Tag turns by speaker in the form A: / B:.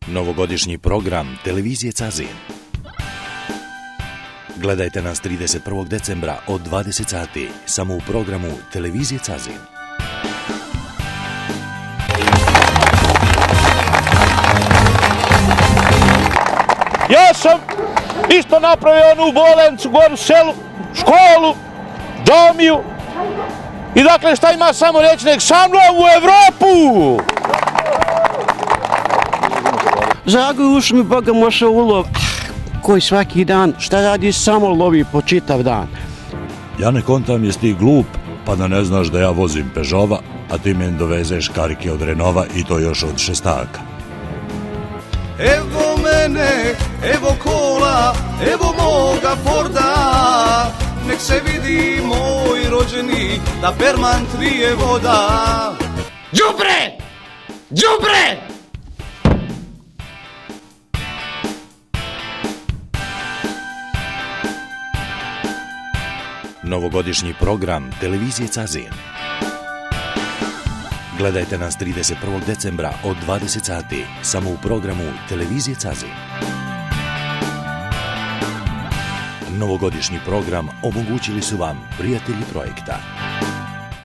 A: Novogodišnji program Televizije Cazin. Gledajte nas 31. decembra od 20 sati, samo u programu Televizije Cazin.
B: Ja sam isto napravio onu bolnicu, goru selu, školu, džamiju. I dakle šta ima samo reći, nek sa mnom u Evropu!
C: Zagoju uši mi Boga moša ulov, koji svaki dan, šta radi, samo lovi po čitav dan.
D: Ja ne kontam jesi ti glup, pa da ne znaš da ja vozim Pežova, a ti meni dovezeš karike od Renova i to još od šestaka.
E: Evo mene, evo kola, evo moga Forda, nek se vidi moj rođeni, da perman trije voda.
C: Đubre! Đubre!
A: Novogodišnji program Televizije Cazin. Gledajte nas 31. decembra od 20 sati, samo u programu Televizije Cazin. Novogodišnji program omogućili su vam prijatelji projekta.